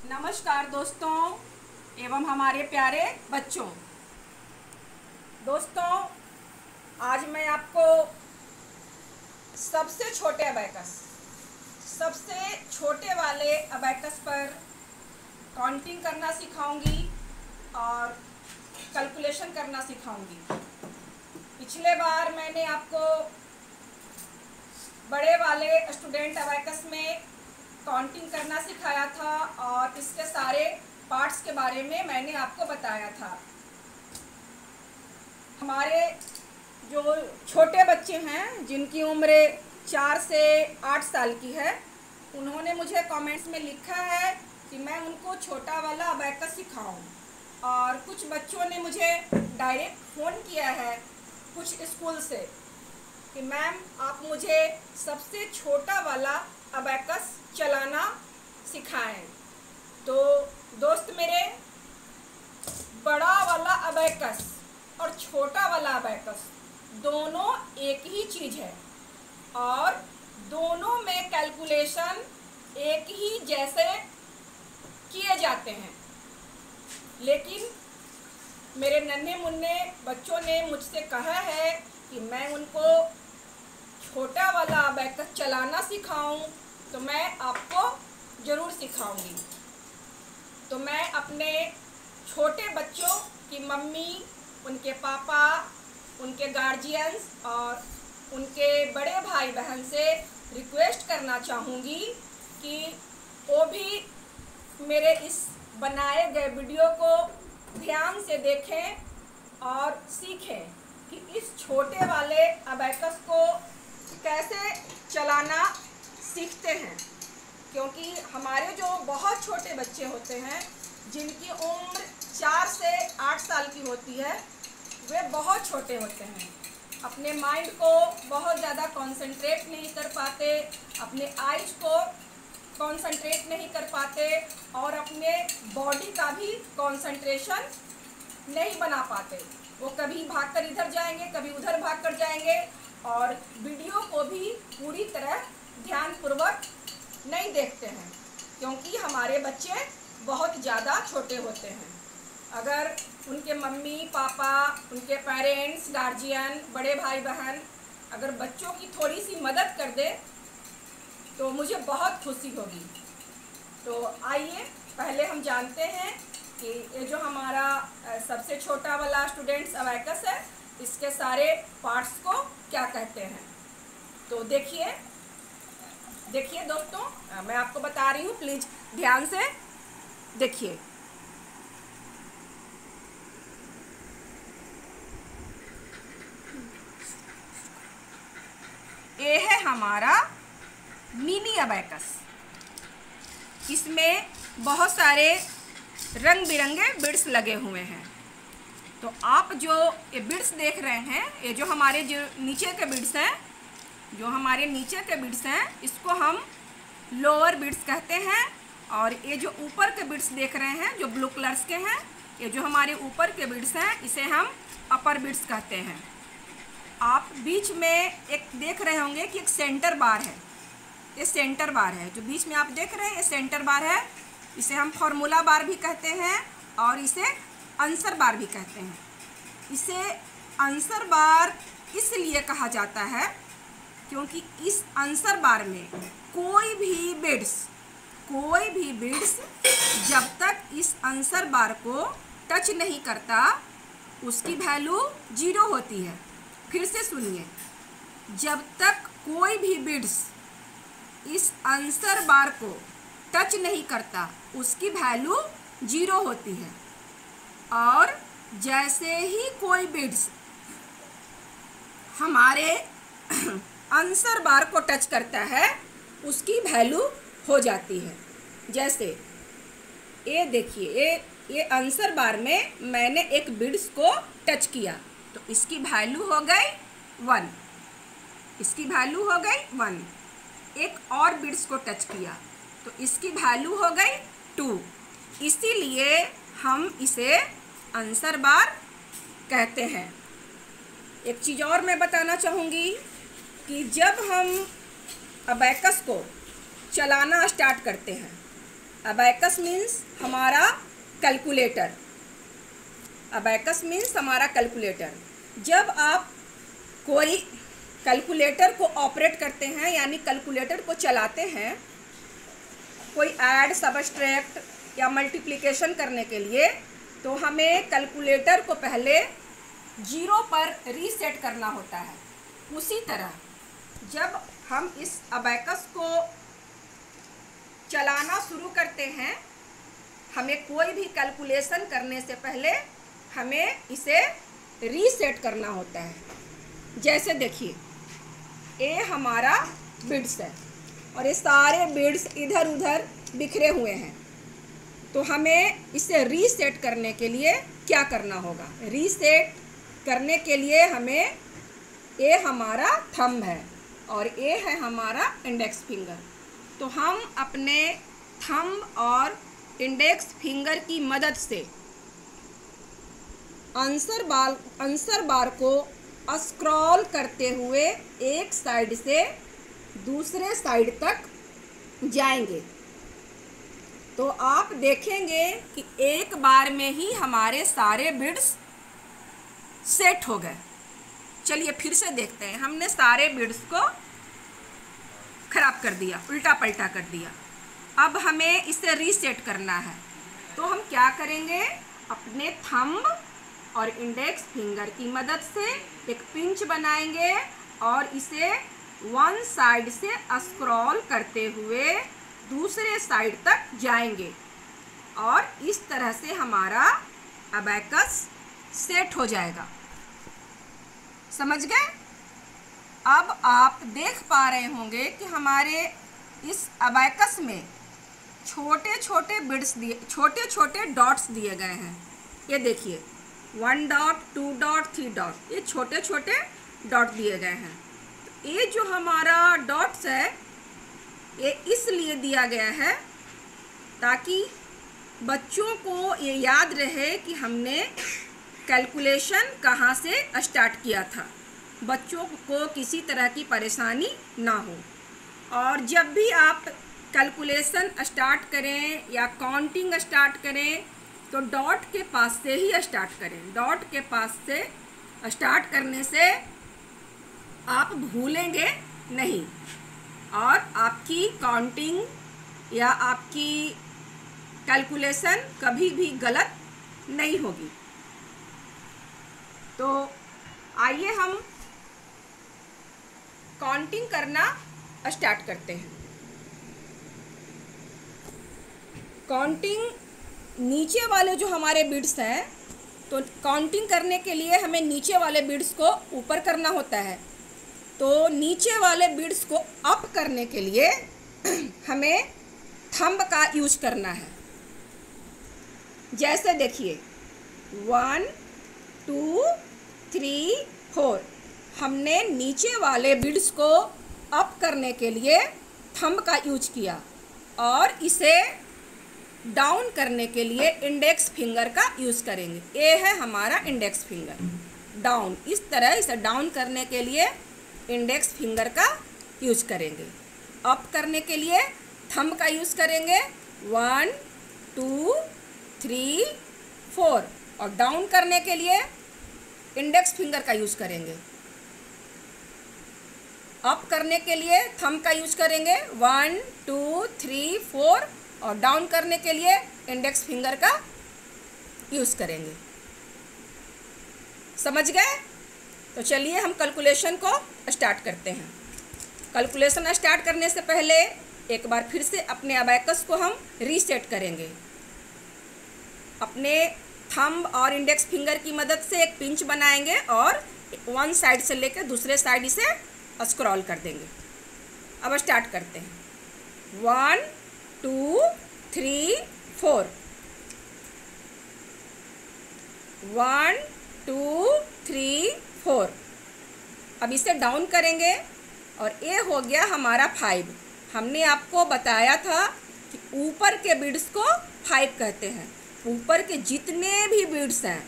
नमस्कार दोस्तों एवं हमारे प्यारे बच्चों। दोस्तों, आज मैं आपको सबसे छोटे वाले अबैकस पर काउंटिंग करना सिखाऊंगी और कैलकुलेशन करना सिखाऊंगी। पिछले बार मैंने आपको बड़े वाले स्टूडेंट अबैकस में काउंटिंग करना सिखाया था और इसके सारे पार्ट्स के बारे में मैंने आपको बताया था। हमारे जो छोटे बच्चे हैं जिनकी उम्र 4 से 8 साल की है, उन्होंने मुझे कमेंट्स में लिखा है कि मैं उनको छोटा वाला अबैकस सिखाऊं, और कुछ बच्चों ने मुझे डायरेक्ट फ़ोन किया है कुछ स्कूल से कि मैम आप मुझे सबसे छोटा वाला अबैकस चलाना सिखाएं। तो दोस्त मेरे, बड़ा वाला अबैकस और छोटा वाला अबैकस दोनों एक ही चीज़ है और दोनों में कैलकुलेशन एक ही जैसे किए जाते हैं। लेकिन मेरे नन्हे मुन्ने बच्चों ने मुझसे कहा है कि मैं उनको छोटा वाला अबैकस चलाना सिखाऊं, तो मैं आपको ज़रूर सिखाऊंगी। तो मैं अपने छोटे बच्चों की मम्मी, उनके पापा, उनके गार्जियंस और उनके बड़े भाई बहन से रिक्वेस्ट करना चाहूँगी कि वो भी मेरे इस बनाए गए वीडियो को ध्यान से देखें और सीखें कि इस छोटे वाले अबैकस को कैसे चलाना सीखते हैं। क्योंकि हमारे जो बहुत छोटे बच्चे होते हैं जिनकी उम्र 4 से 8 साल की होती है, वे बहुत छोटे होते हैं, अपने माइंड को बहुत ज़्यादा कंसंट्रेट नहीं कर पाते, अपने आइज को कंसंट्रेट नहीं कर पाते और अपने बॉडी का भी कंसंट्रेशन नहीं बना पाते। वो कभी भागकर इधर जाएंगे, कभी उधर भागकर जाएंगे और वीडियो को भी पूरी तरह ध्यानपूर्वक नहीं देखते हैं, क्योंकि हमारे बच्चे बहुत ज़्यादा छोटे होते हैं। अगर उनके मम्मी पापा, उनके पेरेंट्स, गार्जियन, बड़े भाई बहन अगर बच्चों की थोड़ी सी मदद कर दे तो मुझे बहुत खुशी होगी। तो आइए पहले हम जानते हैं कि ये जो हमारा सबसे छोटा वाला स्टूडेंट्स अबैकस है, इसके सारे पार्ट्स को क्या कहते हैं। तो देखिए दोस्तों, मैं आपको बता रही हूँ, प्लीज़ ध्यान से देखिए। ये है हमारा मिनी अबैकस। इसमें बहुत सारे रंग बिरंगे बिट्स लगे हुए हैं। तो आप जो ये बिट्स देख रहे हैं, ये जो हमारे जो नीचे के बिट्स हैं, इसको हम लोअर बिट्स कहते हैं। और ये जो ऊपर के बिट्स देख रहे हैं जो ब्लू कलर्स के हैं, ये जो हमारे ऊपर के बिट्स हैं, इसे हम अपर बिट्स कहते हैं। आप बीच में एक देख रहे होंगे कि एक सेंटर बार है। ये सेंटर बार है जो बीच में आप देख रहे हैं, ये सेंटर बार है। इसे हम फार्मूला बार भी कहते हैं और इसे आंसर बार भी कहते हैं। इसे आंसर बार इसलिए कहा जाता है क्योंकि इस आंसर बार में कोई भी बिट्स जब तक इस आंसर बार को टच नहीं करता, उसकी वैल्यू 0 होती है। फिर से सुनिए, जब तक कोई भी बिट्स इस आंसर बार को टच नहीं करता, उसकी वैल्यू 0 होती है। और जैसे ही कोई बिट्स हमारे आंसर बार को टच करता है, उसकी वैल्यू हो जाती है। जैसे ये देखिए, ये आंसर बार में मैंने एक बिट्स को टच किया तो इसकी वैल्यू हो गई 1। इसकी वैल्यू हो गई 1। एक और बिट्स को टच किया तो इसकी वैल्यू हो गई 2। इसीलिए हम इसे आंसर बार कहते हैं। एक चीज़ और मैं बताना चाहूँगी कि जब हम अबैकस को चलाना स्टार्ट करते हैं अबैकस मीन्स हमारा कैलकुलेटर। अबैकस मीन्स हमारा कैलकुलेटर। जब आप कोई कैलकुलेटर को ऑपरेट करते हैं, यानी कैलकुलेटर को चलाते हैं, कोई ऐड, सबट्रैक्ट या मल्टीप्लिकेशन करने के लिए, तो हमें कैलकुलेटर को पहले 0 पर रीसेट करना होता है। उसी तरह जब हम इस अबैकस को चलाना शुरू करते हैं, हमें कोई भी कैलकुलेशन करने से पहले हमें इसे रीसेट करना होता है। जैसे देखिए, ये हमारा बिट्स है और ये सारे बिट्स इधर उधर बिखरे हुए हैं। तो हमें इसे रीसेट करने के लिए क्या करना होगा? रीसेट करने के लिए हमें, ये हमारा थंब है और ये है हमारा इंडेक्स फिंगर। तो हम अपने थंब और इंडेक्स फिंगर की मदद से आंसर बार को स्क्रॉल करते हुए एक साइड से दूसरे साइड तक जाएंगे। तो आप देखेंगे कि एक बार में ही हमारे सारे बिट्स सेट हो गए। चलिए फिर से देखते हैं। हमने सारे बिट्स को खराब कर दिया, उल्टा पलटा कर दिया। अब हमें इसे रीसेट करना है। तो हम क्या करेंगे? अपने थंब और इंडेक्स फिंगर की मदद से एक पिंच बनाएंगे और इसे वन साइड से स्क्रॉल करते हुए दूसरे साइड तक जाएंगे और इस तरह से हमारा अबैकस सेट हो जाएगा। समझ गए? अब आप देख पा रहे होंगे कि हमारे इस अबैकस में छोटे छोटे बिट्स दिए, छोटे छोटे डॉट्स दिए गए हैं। ये देखिए, 1 डॉट, 2 डॉट, 3 डॉट, ये छोटे छोटे डॉट दिए गए हैं। तो ये जो हमारा डॉट्स है, ये इसलिए दिया गया है ताकि बच्चों को ये याद रहे कि हमने कैलकुलेशन कहाँ से स्टार्ट किया था, बच्चों को किसी तरह की परेशानी ना हो। और जब भी आप कैलकुलेशन स्टार्ट करें या काउंटिंग स्टार्ट करें तो डॉट के पास से ही स्टार्ट करें। डॉट के पास से स्टार्ट करने से आप भूलेंगे नहीं और आपकी काउंटिंग या आपकी कैलकुलेशन कभी भी गलत नहीं होगी। तो आइए हम काउंटिंग करना स्टार्ट करते हैं। काउंटिंग नीचे वाले जो हमारे बिट्स हैं, तो काउंटिंग करने के लिए हमें नीचे वाले बिट्स को ऊपर करना होता है। तो नीचे वाले बिट्स को अप करने के लिए हमें थंब का यूज करना है। जैसे देखिए, 1 2 3 4, हमने नीचे वाले बिट्स को अप करने के लिए थंब का यूज किया और इसे डाउन करने के लिए इंडेक्स फिंगर का यूज़ करेंगे। ये है हमारा इंडेक्स फिंगर। डाउन, इस तरह इसे डाउन करने के लिए इंडेक्स फिंगर का यूज करेंगे। अप करने के लिए थंब का यूज़ करेंगे 1 2 3 4 और डाउन करने के लिए इंडेक्स फिंगर का यूज़ करेंगे। अप करने के लिए थंब का यूज करेंगे 1 2 3 4 और डाउन करने के लिए इंडेक्स फिंगर का यूज करेंगे। समझ गए? तो चलिए हम कैलकुलेशन को स्टार्ट करते हैं। कैलकुलेशन स्टार्ट करने से पहले एक बार फिर से अपने अबैकस को हम रीसेट करेंगे। अपने थंब और इंडेक्स फिंगर की मदद से एक पिंच बनाएंगे और वन साइड से लेकर दूसरे साइड इसे स्क्रॉल कर देंगे। अब स्टार्ट करते हैं। 1 2 3 4, 1 2 3 4। अब इसे डाउन करेंगे और ये हो गया हमारा 5। हमने आपको बताया था कि ऊपर के बिट्स को 5 कहते हैं। ऊपर के जितने भी बिट्स हैं,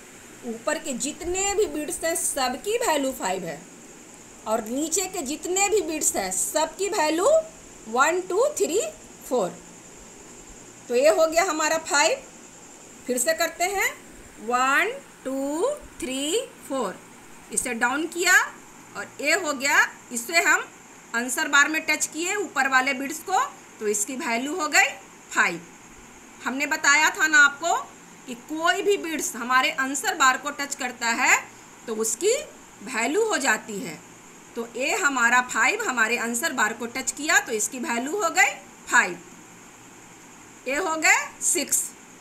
सबकी वैल्यू 5 है और नीचे के जितने भी बिट्स हैं सबकी वैल्यू 1 2 3 4। तो ये हो गया हमारा 5। फिर से करते हैं 1 2 3 4, इसे डाउन किया और ये हो गया। इससे हम आंसर बार में टच किए ऊपर वाले बिट्स को, तो इसकी वैल्यू हो गई 5। हमने बताया था ना आपको कि कोई भी बिट्स हमारे आंसर बार को टच करता है तो उसकी वैल्यू हो जाती है। तो ये हमारा 5 हमारे आंसर बार को टच किया तो इसकी वैल्यू हो गई 5। ये हो गए 6,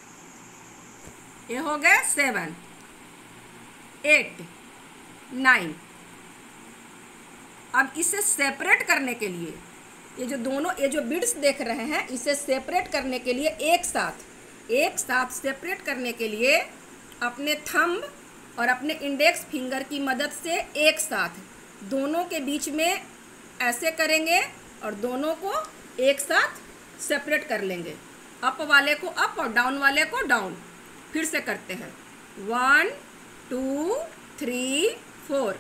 ये हो गए 7 8 9। अब इसे सेपरेट करने के लिए ये जो बिट्स देख रहे हैं, इसे सेपरेट करने के लिए एक साथ सेपरेट करने के लिए अपने थंब और अपने इंडेक्स फिंगर की मदद से एक साथ दोनों के बीच में ऐसे करेंगे और दोनों को एक साथ सेपरेट कर लेंगे। अप वाले को अप और डाउन वाले को डाउन। फिर से करते हैं 1 2 3 4,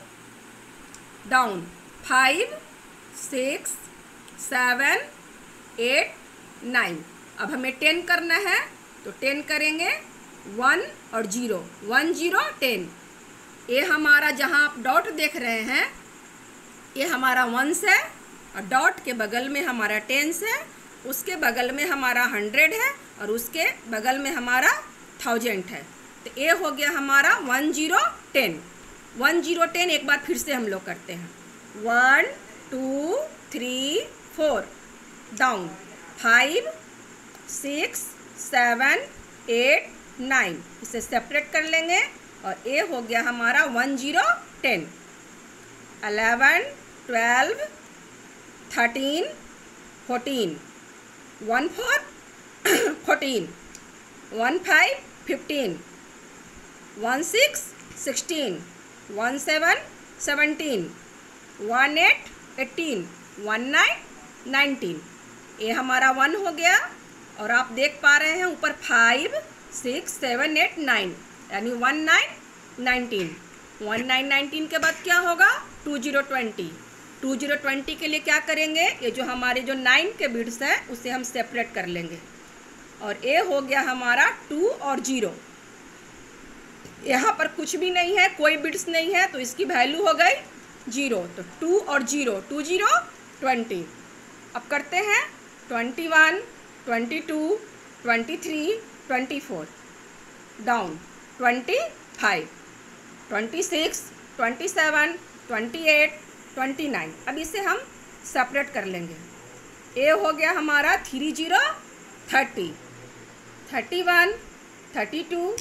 डाउन 5 6 7 8 9। अब हमें 10 करना है तो 10 करेंगे 1 और 0, 1 0 10। ये हमारा जहाँ आप डॉट देख रहे हैं ये हमारा 1 है और डॉट के बगल में हमारा 10 है, उसके बगल में हमारा 100 है और उसके बगल में हमारा 1000 है। तो ये हो गया हमारा 1 0 10। 1 0 10 एक बार फिर से हम लोग करते हैं 1 2 3 4, डाउन 5 6 7 8 9। इसे सेपरेट कर लेंगे और ये हो गया हमारा 1 0 10 11 12 13 14 1 4 14 1 5 15 1 6 16 1 7 17 1 8 18 1 9 19। ये हमारा 1 हो गया और आप देख पा रहे हैं ऊपर 5 6 7 8 9 यानी 1 9 19। 1 9 19 के बाद क्या होगा 2 0 20। 2 0 20 के लिए क्या करेंगे, ये जो हमारे जो 9 के बिट्स हैं उसे हम सेपरेट कर लेंगे और ये हो गया हमारा 2 और 0। यहाँ पर कुछ भी नहीं है, कोई बिट्स नहीं है तो इसकी वैल्यू हो गई 0। तो 2 और 0 2 0 20। अब करते हैं 21 22 23 24, डाउन 25 26 27 28 29। अब इसे हम सेपरेट कर लेंगे। ये हो गया हमारा 3 0 30 31 32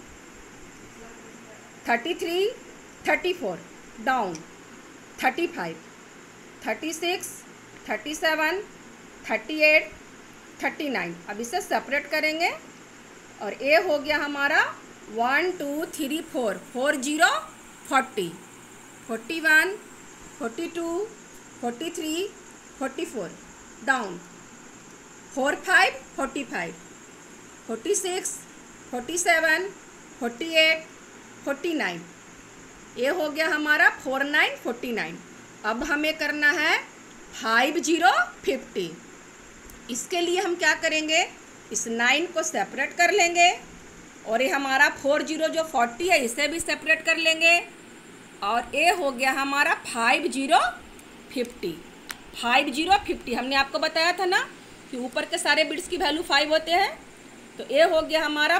33 34, डाउन 35 36 37 38 39। अब इसे सेपरेट करेंगे और ये हो गया हमारा 1 2 3 4 4 0 40 41 42 43 44, डाउन 4 5 45 46 47 48 49। ये हो गया हमारा 4 9 49। अब हमें करना है 5 0 50। इसके लिए हम क्या करेंगे, इस 9 को सेपरेट कर लेंगे और ये हमारा 4 0 जो 40 है इसे भी सेपरेट कर लेंगे और ये हो गया हमारा 5 0 50। 5 0 50 हमने आपको बताया था ना कि ऊपर के सारे बिट्स की वैल्यू 5 होते हैं। तो ये हो गया हमारा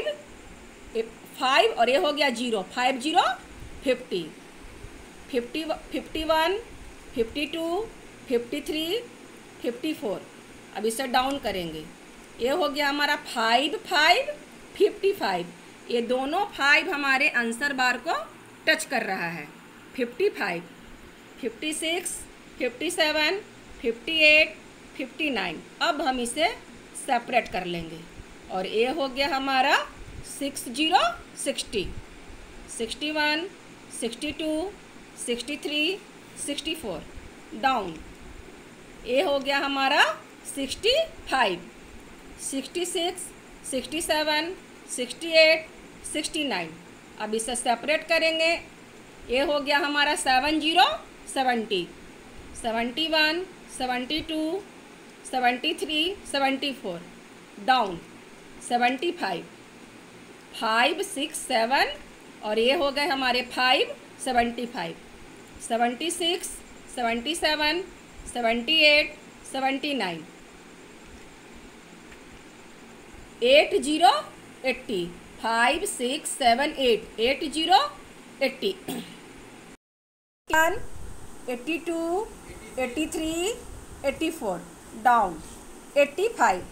5 और ये हो गया 0, 5 0 50 51 52 53 54। अब इसे डाउन करेंगे। ये हो गया हमारा 5 5 55। ये दोनों 5 हमारे आंसर बार को टच कर रहा है। 55 56 57 58 59। अब हम इसे सेपरेट कर लेंगे और ये हो गया हमारा 6 0 60 61 62 63 64, डाउन। ये हो गया हमारा 65 66 67 68 69। अब इसे सेपरेट करेंगे। ये हो गया हमारा 7 0 70 71 72 73 74, डाउन 75, 5 6 7 और ये हो गए हमारे 5 75, 76 77 78 79, 80 80, 5 6 7 8, 80 80, 82 83 84 डाउन 85,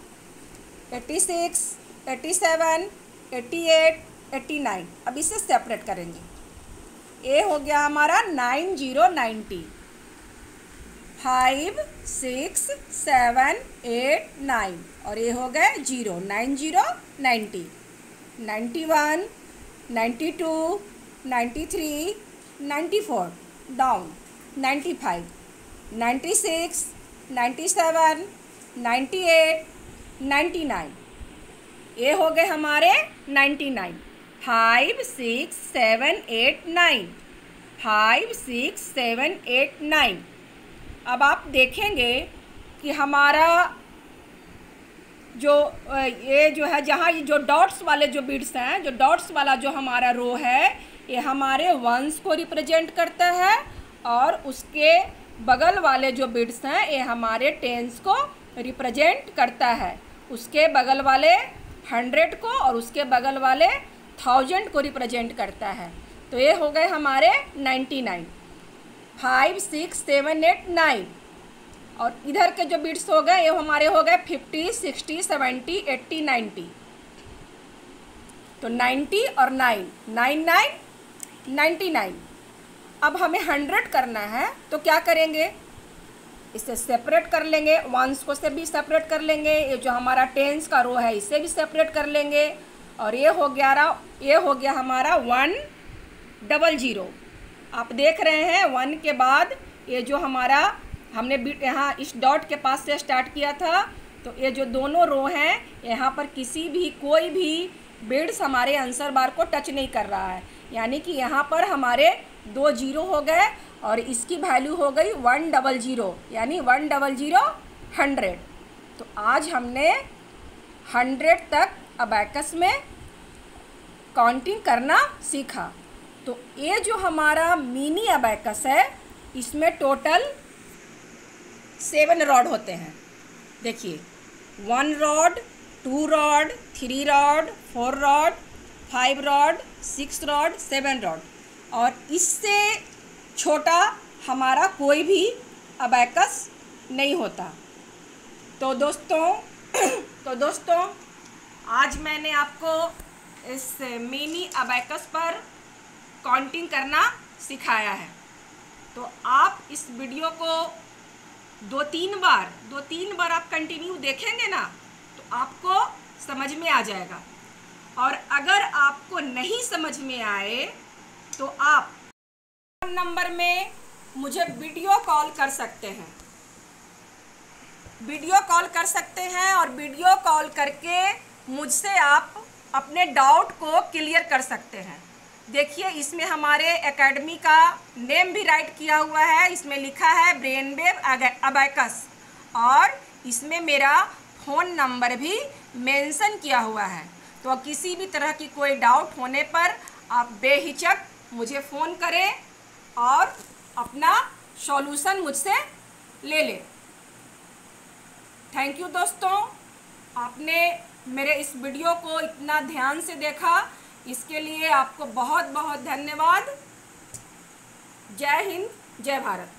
86 87 88 89। अब इसे सेपरेट करेंगे। ए हो गया हमारा 90 90, 5 6 7 8 9 और ये हो गए 0 90 90, 91 92 93 94 डाउन 95, 96 97 98 99। ये हो गए हमारे 99, 5 6 7 8 9, 5 6 7 8 9। अब आप देखेंगे कि हमारा जो ये जो है, जहाँ ये जो डॉट्स वाले जो बीड्स हैं, जो डॉट्स वाला जो हमारा रो है, ये हमारे वंस को रिप्रेजेंट करता है और उसके बगल वाले जो बीड्स हैं ये हमारे टेंस को रिप्रेजेंट करता है। उसके बगल वाले 100 को और उसके बगल वाले 1000 को रिप्रेजेंट करता है। तो ये हो गए हमारे 99, 5 6 7 8 9 और इधर के जो बीट्स हो गए ये हमारे हो गए 50 60 70 80 90। तो 90 और 9 99 99। अब हमें 100 करना है तो क्या करेंगे, इसे सेपरेट कर लेंगे, वंस को से भी सेपरेट कर लेंगे, ये जो हमारा टेंस का रो है इसे भी सेपरेट कर लेंगे और ये हो गया हमारा 100। आप देख रहे हैं 1 के बाद ये जो हमारा हमने यहाँ इस डॉट के पास से स्टार्ट किया था, तो ये जो दोनों रो हैं यहाँ पर कोई भी बिट्स हमारे आंसर बार को टच नहीं कर रहा है, यानी कि यहाँ पर हमारे 2 0 हो गए और इसकी वैल्यू हो गई 100, यानी 100 100। तो आज हमने 100 तक अबैकस में काउंटिंग करना सीखा। तो ये जो हमारा मिनी अबैकस है इसमें टोटल 7 रॉड होते हैं। देखिए 1 rod, 2 rod, 3 rod, 4 rod, 5 rod, 6 rod, 7 rod और इससे छोटा हमारा कोई भी अबैकस नहीं होता। तो दोस्तों आज मैंने आपको इस मिनी अबैकस पर काउंटिंग करना सिखाया है। तो आप इस वीडियो को 2-3 बार आप कंटिन्यू देखेंगे ना तो आपको समझ में आ जाएगा। और अगर आपको नहीं समझ में आए तो आप नंबर में मुझे वीडियो कॉल कर सकते हैं और वीडियो कॉल करके मुझसे आप अपने डाउट को क्लियर कर सकते हैं। देखिए इसमें हमारे एकेडमी का नेम भी राइट किया हुआ है, इसमें लिखा है ब्रेनवेव अबैकस और इसमें मेरा फ़ोन नंबर भी मेंशन किया हुआ है। तो किसी भी तरह की कोई डाउट होने पर आप बेहिचक मुझे फ़ोन करें और अपना सॉल्यूशन मुझसे ले लें। थैंक यू दोस्तों, आपने मेरे इस वीडियो को इतना ध्यान से देखा, इसके लिए आपको बहुत बहुत धन्यवाद। जय हिंद, जय भारत।